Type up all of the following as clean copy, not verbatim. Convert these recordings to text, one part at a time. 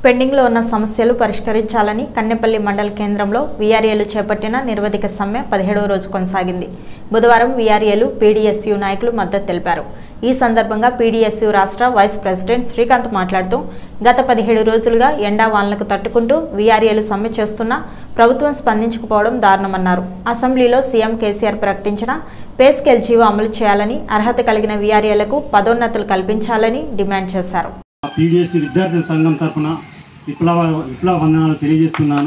పెండింగ్లో ఉన్న సమస్యలు పరిష్కరించాలని కన్నెపల్లి మండల కేంద్రంలో వీఆర్ఏలు చేపట్టిన నిరవధిక సమ్మె 17వ రోజు కొనసాగింది. బుధవారం వీఆర్ఏలు పీడీఎస్యూ నాయకులు మద్దతు తెలిపారు. ఈ సందర్భంగా పీడీఎస్యూ రాష్ట్ర వైస్ ప్రెసిడెంట్ శ్రీకాంత్ మాట్లాడుతూ గత 17 రోజులుగా ఎండా వానలకు తట్టుకుంటూ వీఆర్ఏలు సమ్మె చేస్తున్నా ప్రభుత్వం స్పందించకపోవడం దారుణమన్నారు. అసెంబ్లీలో సీఎం కేసీఆర్ ప్రకటించిన పే స్కేల్ జీవో అమలు చేయాలని, అర్హత కలిగిన వీఆర్ఏలకు పదోన్నతులు కల్పించాలని డిమాండ్ చేశారు. పీడీఎస్యూ విద్యార్థుల సంఘం తరఫున విప్లవ వందనాలు తెలియజేస్తున్నాను.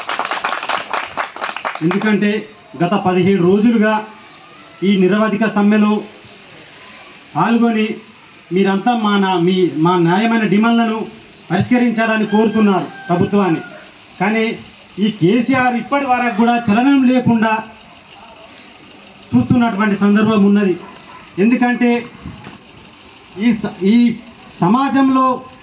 ఎందుకంటే గత 17 రోజులుగా ఈ నిరవధిక సమ్మెలో పాల్గొని మీరంతా మా న్యాయమైన డిమాండ్లను పరిష్కరించాలని కోరుతున్నారు ప్రభుత్వాన్ని. కానీ ఈ కేసీఆర్ ఇప్పటి వరకు కూడా చలనం లేకుండా చూస్తున్నటువంటి సందర్భం ఉన్నది. ఎందుకంటే ఈ సమాజంలో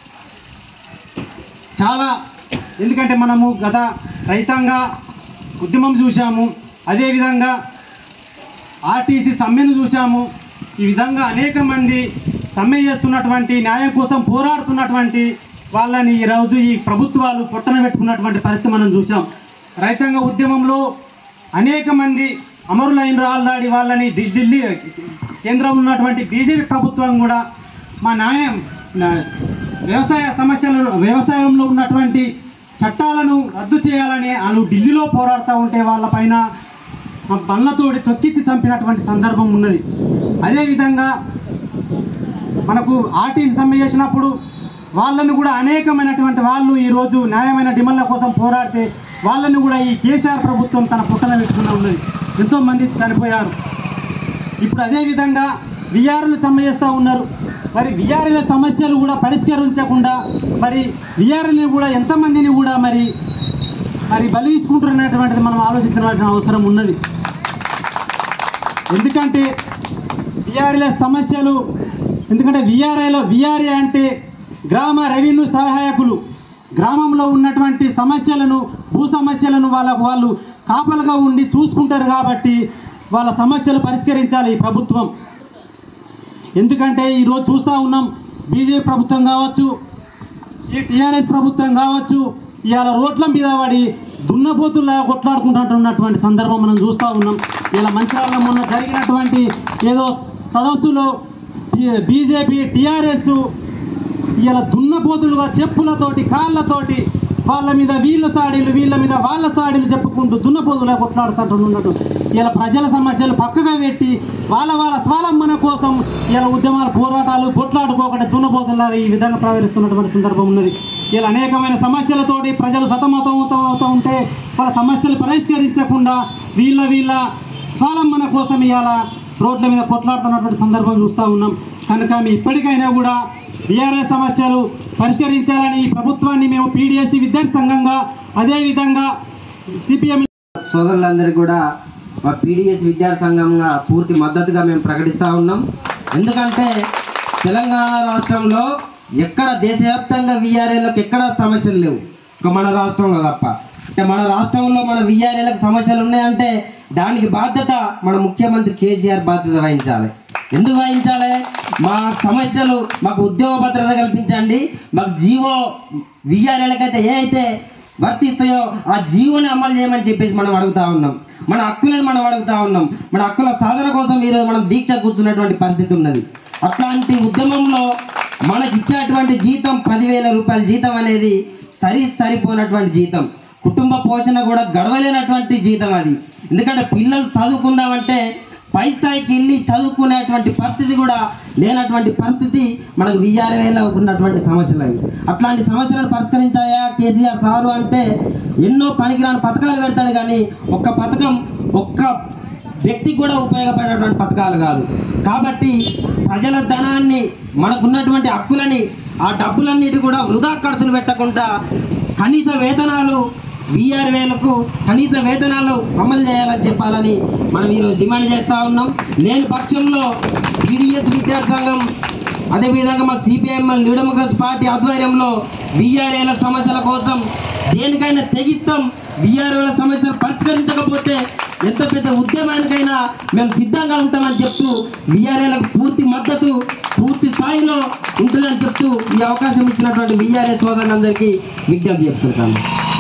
ఎందుకంటే మనము గత రైతాంగ ఉద్యమం చూసాము, అదేవిధంగా ఆర్టీసీ సమ్మెను చూసాము. ఈ విధంగా అనేక మంది సమ్మె చేస్తున్నటువంటి న్యాయం కోసం పోరాడుతున్నటువంటి వాళ్ళని ఈరోజు ఈ ప్రభుత్వాలు పొట్టన పెట్టుకున్నటువంటి పరిస్థితి మనం చూసాం. రైతాంగ ఉద్యమంలో అనేక మంది అమరులైన ఆల్రెడీ వాళ్ళని ఢిల్లీ కేంద్రంలో ఉన్నటువంటి బీజేపీ ప్రభుత్వం కూడా మా వ్యవసాయంలో ఉన్నటువంటి చట్టాలను రద్దు చేయాలని వాళ్ళు ఢిల్లీలో పోరాడుతూ ఉంటే వాళ్ళపైన బండ్లతోటి తొక్కిచ్చి చంపినటువంటి సందర్భం ఉన్నది. అదేవిధంగా మనకు ఆర్టీసీ సమ్మె చేసినప్పుడు వాళ్ళను కూడా అనేకమైనటువంటి వాళ్ళు ఈరోజు న్యాయమైన డిమాండ్ల కోసం పోరాడితే వాళ్ళని కూడా ఈ కేసీఆర్ ప్రభుత్వం తన పుట్టన పెట్టుకుని ఉన్నది. ఎంతోమంది చనిపోయారు. ఇప్పుడు అదేవిధంగా వీఆర్ఏలు సమ్మె చేస్తూ ఉన్నారు. మరి వీఆర్ఏల సమస్యలు కూడా పరిష్కరించకుండా మరి వీఆర్ఏని కూడా ఎంతమందిని కూడా మరి బలి తీసుకుంటున్నటువంటిది మనం ఆలోచించాల్సిన అవసరం ఉన్నది. ఎందుకంటే వీఆర్ఏల సమస్యలు, ఎందుకంటే వీఆర్ఏ అంటే గ్రామ రెవెన్యూ సహాయకులు. గ్రామంలో ఉన్నటువంటి సమస్యలను, భూ సమస్యలను వాళ్ళు కాపలుగా ఉండి చూసుకుంటారు. కాబట్టి వాళ్ళ సమస్యలు పరిష్కరించాలి ఈ ప్రభుత్వం. ఎందుకంటే ఈరోజు చూస్తూ ఉన్నాం, బీజేపీ ప్రభుత్వం కావచ్చు, ఈ టీఆర్ఎస్ ప్రభుత్వం కావచ్చు, ఇవాళ రోడ్ల మీద పడి దున్నపోతుల్లా కొట్లాడుకుంటున్నటువంటి సందర్భం మనం చూస్తూ ఉన్నాం. ఇలా మంచిర్యాలలో మొన్న జరిగినటువంటి ఏదో సదస్సులో బీజేపీ టీఆర్ఎస్ ఇలా దున్నపోతులుగా చెప్పులతోటి కాళ్ళతోటి వాళ్ళ మీద వీళ్ళ మీద వాళ్ళ సాడీలు చెప్పుకుంటూ దున్నపోతులా కొట్లాడుతుంటున్నట్టు ఇలా ప్రజల సమస్యలు పక్కగా పెట్టి వాళ్ళ స్వాలంబన కోసం ఇలా ఉద్యమాలు పోరాటాలు కొట్లాడుకోకుండా దున్నపోతులాగా ఈ విధంగా ప్రవహిస్తున్నటువంటి సందర్భం ఉన్నది. ఇలా అనేకమైన సమస్యలతోటి ప్రజలు సతమతమవుతూ ఉంటే వాళ్ళ సమస్యలు పరిష్కరించకుండా వీళ్ళ స్వాలంబన కోసం ఇవాళ రోడ్ల మీద కొట్లాడుతున్నటువంటి సందర్భం చూస్తూ ఉన్నాం. కనుక ఇప్పటికైనా కూడా వీఆర్ఎస్ సమస్యలు పరిష్కరించాలని ఈ ప్రభుత్వాన్ని మేము పీడీఎస్యూ విద్యార్థి సంఘంగా, అదేవిధంగా సిపిఎం సోదరులందరికీ కూడా మా పీడీఎస్యూ విద్యార్థి సంఘంగా పూర్తి మద్దతుగా మేము ప్రకటిస్తూ ఉన్నాం. ఎందుకంటే తెలంగాణ రాష్ట్రంలో ఎక్కడ దేశవ్యాప్తంగా వీఆర్ఏలకు ఎక్కడ సమస్యలు లేవు, ఒక మన రాష్ట్రంలో తప్ప. మన రాష్ట్రంలో మన వీఆర్ఏలకు సమస్యలు ఉన్నాయంటే దానికి బాధ్యత మన ముఖ్యమంత్రి కేసీఆర్ బాధ్యత వహించాలి. ఎందుకు వహించాలి? మా సమస్యలు, మాకు ఉద్యోగ భద్రత కల్పించండి, మాకు జీవో వీఆర్ఏలకైతే ఏ అయితే వర్తిస్తాయో ఆ జీవోని అమలు చేయమని చెప్పేసి మనం అడుగుతూ ఉన్నాం. మన హక్కులను మనం అడుగుతూ ఉన్నాం. మన హక్కుల సాధన కోసం ఈరోజు మనం దీక్ష కూర్చున్నటువంటి పరిస్థితి ఉన్నది. అట్లాంటి ఉద్యమంలో మనకి ఇచ్చేటువంటి జీతం 10,000 రూపాయల జీతం అనేది సరిపోయినటువంటి జీతం, కుటుంబ పోషణ కూడా గడవలేనటువంటి జీతం అది. ఎందుకంటే పిల్లలు చదువుకుందామంటే పై స్థాయికి వెళ్ళి చదువుకునేటువంటి పరిస్థితి కూడా లేనటువంటి పరిస్థితి మనకు వీఆర్ఏలో ఉన్నటువంటి సమస్యలు అవి. అట్లాంటి సమస్యలను పరిష్కరించాయా కేసీఆర్ సారు అంటే ఎన్నో పనికిరాని పథకాలు పెడతాడు, కానీ ఒక్క పథకం ఒక్క వ్యక్తికి కూడా ఉపయోగపడేటువంటి పథకాలు కాదు. కాబట్టి ప్రజల ధనాన్ని, మనకున్నటువంటి హక్కులని, ఆ డబ్బులన్నిటి కూడా వృధా ఖర్చులు పెట్టకుండా కనీస వేతనాలు వీఆర్ఏలకు కనీస వేతనాలు అమలు చేయాలని చెప్పాలని మనం ఈరోజు డిమాండ్ చేస్తూ ఉన్నాం. లేని పక్షంలో పీడీఎస్ విద్యార్థి సంఘం, అదేవిధంగా మా సిపిఎంఎల్ న్యూ డెమోక్రసీ పార్టీ ఆధ్వర్యంలో వీఆర్ఏల సమస్యల కోసం దేనికైనా తెగిస్తాం. వీఆర్ఏల సమస్యలు పరిష్కరించకపోతే ఎంత పెద్ద ఉద్యమానికైనా మేము సిద్ధంగా ఉంటామని చెప్తూ వీఆర్ఏలకు పూర్తి మద్దతు పూర్తి స్థాయిలో ఉంటుందని చెప్తూ ఈ అవకాశం ఇచ్చినటువంటి వీఆర్ఏ సోదరులందరికీ విజ్ఞప్తి చెప్తున్నాను.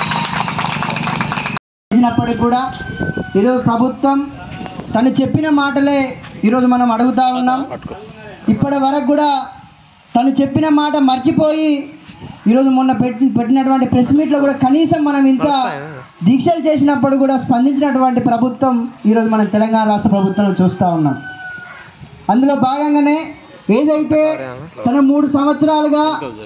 చేసినప్పటికీ కూడా ఈరోజు ప్రభుత్వం తను చెప్పిన మాటలే ఈరోజు మనం అడుగుతూ ఉన్నాం. ఇప్పటి వరకు కూడా తను చెప్పిన మాట మర్చిపోయి ఈరోజు మొన్న పెట్టినటువంటి ప్రెస్ మీట్లో కూడా కనీసం మనం ఇంత దీక్షలు చేసినప్పుడు కూడా స్పందించినటువంటి ప్రభుత్వం ఈరోజు మనం తెలంగాణ రాష్ట్ర ప్రభుత్వం చూస్తూ ఉన్నాం. అందులో భాగంగానే ఏదైతే తన 3 సంవత్సరాలుగా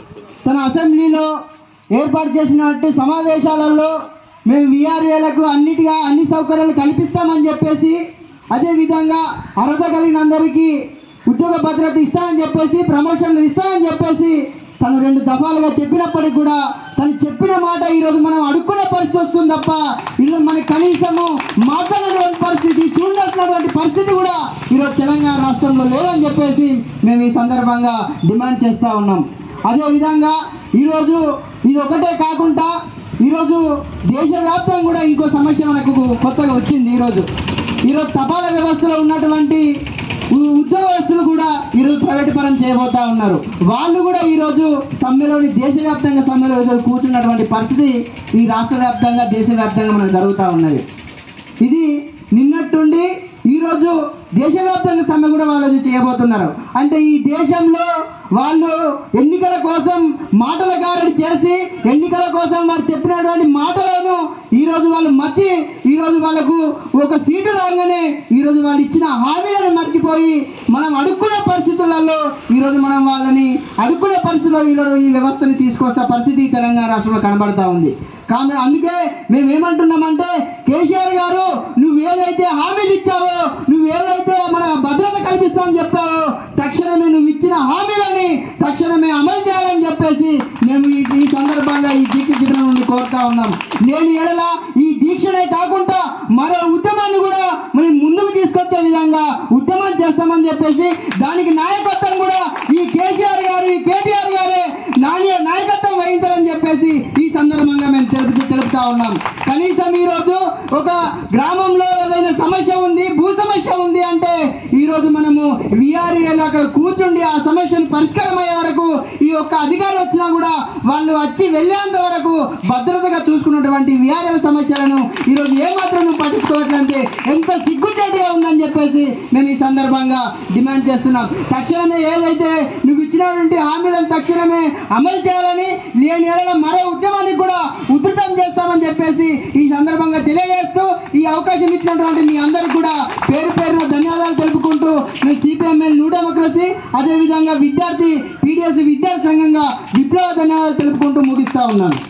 తన అసెంబ్లీలో ఏర్పాటు చేసినట్టు సమావేశాలలో మేము వీఆర్ఏలకు అన్ని సౌకర్యాలు కల్పిస్తామని చెప్పేసి, అదేవిధంగా అర్హత కలిగిన అందరికీ ఉద్యోగ భద్రత ఇస్తామని చెప్పేసి, ప్రమోషన్లు ఇస్తామని చెప్పేసి తను 2 దఫాలుగా చెప్పినప్పటికి కూడా తను చెప్పిన మాట ఈరోజు మనం అడుక్కునే పరిస్థితి వస్తుంది తప్ప ఈరోజు మనకి కనీసము మాట్లాడినటువంటి పరిస్థితి, చూడాల్సినటువంటి పరిస్థితి కూడా ఈరోజు తెలంగాణ రాష్ట్రంలో లేదని చెప్పేసి మేము ఈ సందర్భంగా డిమాండ్ చేస్తూ ఉన్నాం. అదేవిధంగా ఈరోజు ఇది ఒకటే కాకుండా ఈరోజు దేశవ్యాప్తంగా కూడా ఇంకో సమస్య మనకు కొత్తగా వచ్చింది. ఈరోజు తపాలా వ్యవస్థలో ఉన్నటువంటి ఉద్యోగస్తులు కూడా ఈరోజు ప్రైవేట్ పరం చేయబోతా ఉన్నారు. వాళ్ళు కూడా ఈరోజు సమ్మెలోని దేశవ్యాప్తంగా సమ్మెలో కూర్చున్నటువంటి పరిస్థితి ఈ రాష్ట్ర వ్యాప్తంగా దేశవ్యాప్తంగా మనకు జరుగుతూ ఉన్నది. ఇది నిన్నట్టుండి ఈరోజు దేశవ్యాప్తంగా సమ్మె కూడా వాళ్ళు చేయబోతున్నారు. అంటే ఈ దేశంలో వాళ్ళు ఎన్నికల కోసం మాటల గారడి చేసి ఎన్నికల కోసం వారు చెప్పినటువంటి మాటలను ఈరోజు వాళ్ళు మర్చి ఈరోజు వాళ్ళకు ఒక సీటు రాగానే ఈరోజు వాళ్ళు ఇచ్చిన హామీలను మర్చిపోయి మనం అడుక్కునే పరిస్థితులలో ఈరోజు మనం వాళ్ళని అడుక్కునే పరిస్థితుల్లో ఈరోజు ఈ వ్యవస్థని తీసుకొస్తా పరిస్థితి తెలంగాణ రాష్ట్రంలో కనబడతా ఉంది. కాబట్టి అందుకే మేము ఏమంటున్నామంటే కేసీఆర్ గారు నువ్వు ఏదైతే హామీలు ఇచ్చావో, నువ్వు ఏదైతే మన భద్రత కల్పిస్తామని చెప్పావో తక్షణమే నువ్వు ఇచ్చిన హామీలని తక్షణమే అమలు చేయాలని చెప్పేసి మేము ఈ సందర్భంగా ఈ దీక్ష శిబిరం నుండి కోరుతా ఉన్నాం. లేని ఎడల ఈ దీక్షనే కాకుండా మరో ఉద్యమాన్ని కూడా మనం ముందుకు తీసుకొచ్చే విధంగా ఉద్యమం చేస్తామని చెప్పేసి దానికి నాయకత్వం కూడా ఈ కేసీఆర్ గారు ఈ కేటీఆర్ గారే నాయకత్వం వహించాలని చెప్పేసి ఈ సందర్భంగా మేము తెలుపుతా ఉన్నాం. కనీసం ఈరోజు ఒక గ్రామంలో ఏదైనా సమస్య ఉంది, భూ సమస్య ఉంది అంటే ఈరోజు మనము వీఆర్ఏలు అక్కడ కూర్చుండి ఆ సమస్యను పరిష్కారం అయ్యే వరకు ఈ యొక్క అధికారులు వచ్చినా కూడా వాళ్ళు వచ్చి వెళ్ళేంత వరకు భద్రతగా చూసుకున్నటువంటి వీఆర్ఏల సమస్యలను ఈరోజు ఏమాత్రం పట్టించుకోవట్లంటే ఎంత సిగ్గుచేటుగా ఉందని చెప్పేసి మేము ఈ సందర్భంగా డిమాండ్ చేస్తున్నాం. తక్షణమే ఏదైతే నువ్వు ఇచ్చినటువంటి హామీలను తక్షణమే అమలు చేయాలని, లేని ఏడల మరో ఉద్యమానికి కూడా ఉధృతం చేస్తామని చెప్పేసి ఈ సందర్భంగా తెలియజేస్తూ ఈ అవకాశం ఇచ్చినటువంటి మీ అందరికీ కూడా పేరు పేరున ధన్యవాదాలు తెలుపుకుంటూ మేము సిపిఎంఎల్ న్యూ డెమోక్రసీ అదేవిధంగా విద్యార్థి పీడిఎస్ విద్యార్థి సంఘంగా విప్లవ ధన్యవాదాలు తెలుపుకుంటూ ముగిస్తా ఉన్నాను.